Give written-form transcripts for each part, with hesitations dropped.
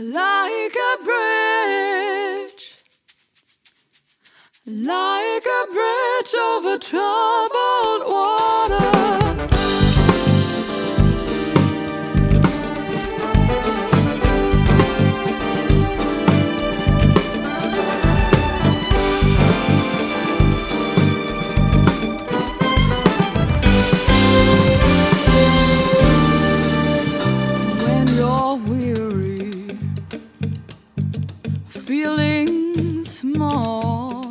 like a bridge over troubled water. Feeling small,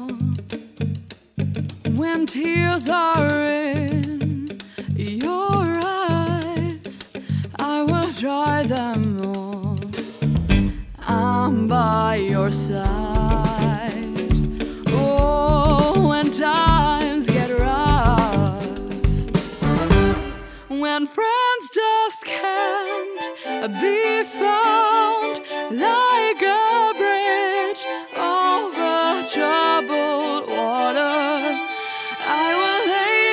when tears are in your eyes, I will dry them all. I'm by your side. Oh, when times get rough, when friends just can't be found, like a bridge over troubled water, I will lay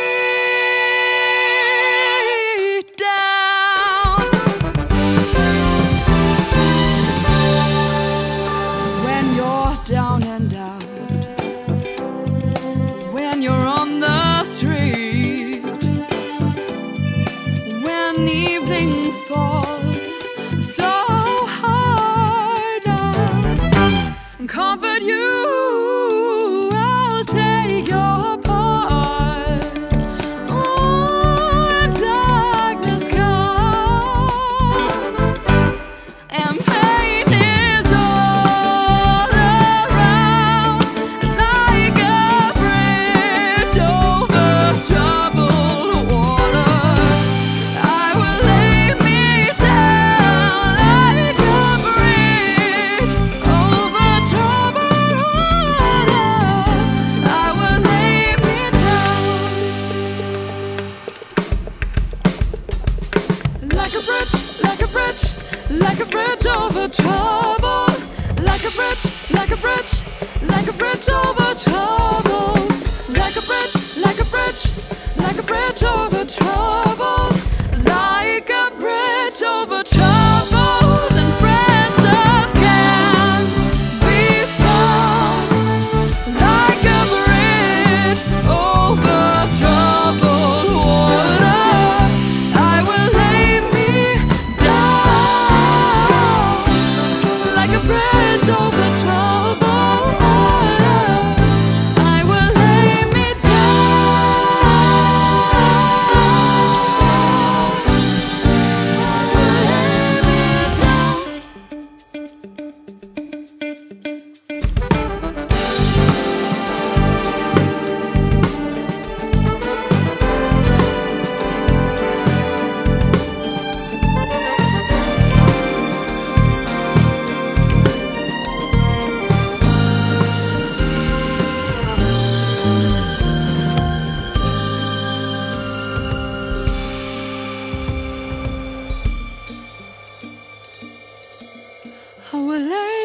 me down. When you're down and out, when you're on the street, when evening falls so hard, I'll comfort you. I'll take your part. Oh, when darkness comes and pain is all around, like a bridge over troubled water, I will lay me down like a bridge over troubled water. I will lay me down like a bridge, like a bridge, like a bridge over trouble, like a bridge, like a bridge, like a bridge over trouble, like a bridge, like a bridge, like a bridge over trouble, like a bridge over trouble, and friends just can't be found, like a bridge over troubled water. I will lay me down like a bridge over troubled water. I will lay me I will lay